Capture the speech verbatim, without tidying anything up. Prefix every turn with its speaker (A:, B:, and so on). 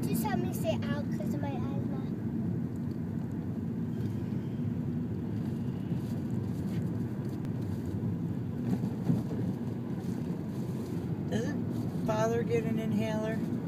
A: Just help me stay out because of my asthma.
B: Doesn't father get an inhaler?